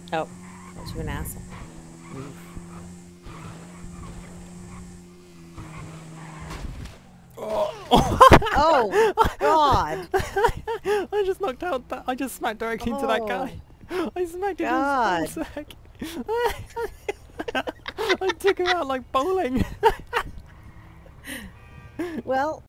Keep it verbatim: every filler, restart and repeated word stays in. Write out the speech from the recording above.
Oh, called you an asshole. Oh, God. I just knocked out that. I just smacked directly into that guy. Oh, I smacked into God. his ballsack. I took him out like bowling. Well,